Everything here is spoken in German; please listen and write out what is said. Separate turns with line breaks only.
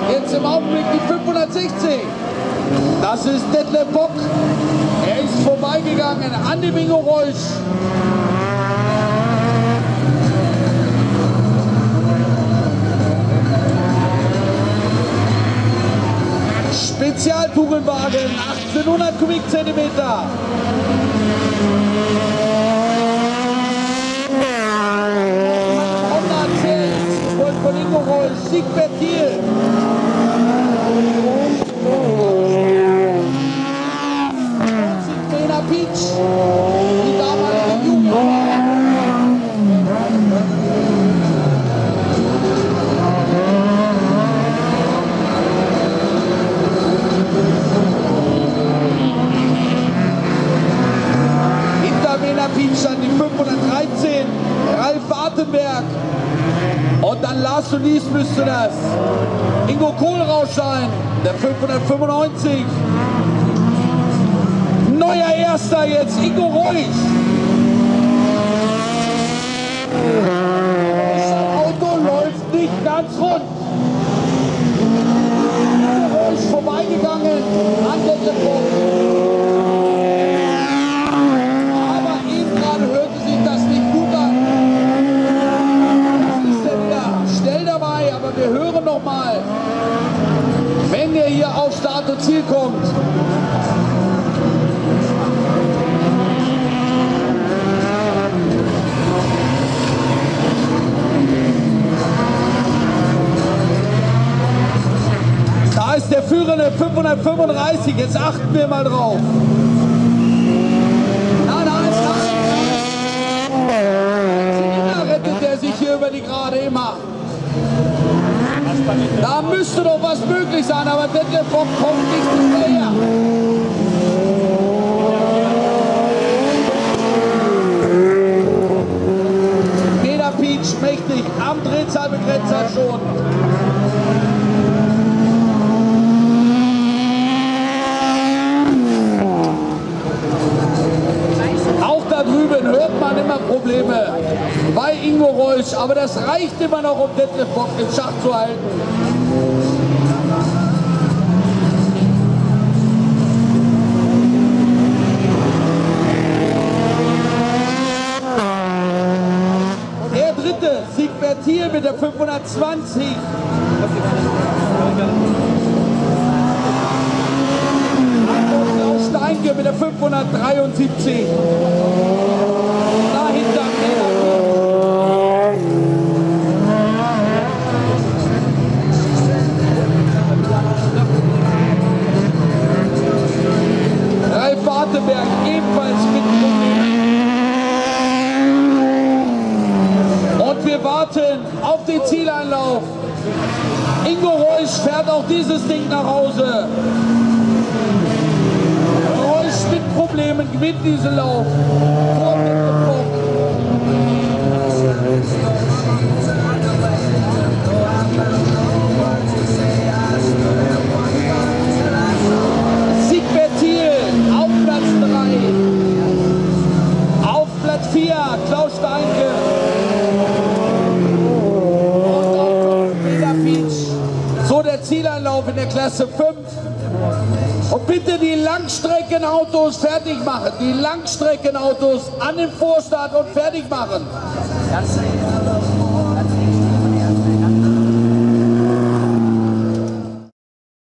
Jetzt im Augenblick die 560. Das ist Detlef Bock. Er ist vorbeigegangen an dem Ingo Reusch. Spezialkugelwagen, 1800 Kubikzentimeter. Von Ingo Reusch, Siegbert Thiel. Trainer Pietsch, die damalige Jugend. Hinter Pietsch an die 513, Ralf Wartenberg. Und dann Lars Solis müsste das. Ingo Kohlrausch sein, der 595. Neuer Erster jetzt, Ingo Reusch. Das Auto läuft nicht ganz rund. Ingo Reusch vorbeigegangen an der Depot. Aber eben gerade hörte sich das nicht gut an. Dabei, aber wir hören noch mal, wenn er hier auf Start und Ziel kommt. Da ist der führende 535, jetzt achten wir mal drauf. Nein, rettet er sich hier über die Gerade immer. Da müsste doch was möglich sein, aber Detlef Bock kommt nicht hinterher. Peter Pietsch mächtig am Drehzahlbegrenzer schon. Auch da drüben hört man immer Probleme bei Ingo Reusch, aber das reicht immer noch, um Detlef Bock in Schach zu halten. Der dritte, Siegbert Thiel mit der 520. Steinke mit der 573. Dahinter Ralf Wartenberg ebenfalls mit Problemen. Und wir warten auf den Zieleinlauf. Ingo Reusch fährt auch dieses Ding nach Hause. Mit Problemen gewinnt diesen Lauf. Siegbert Thiel auf Platz 3. Auf Platz 4 Klaus Steinke. Und auf Peter Pietsch. So der Zieleinlauf in der Klasse 5. Und bitte die Langstreckenautos fertig machen. Die Langstreckenautos an den Vorstart und fertig machen.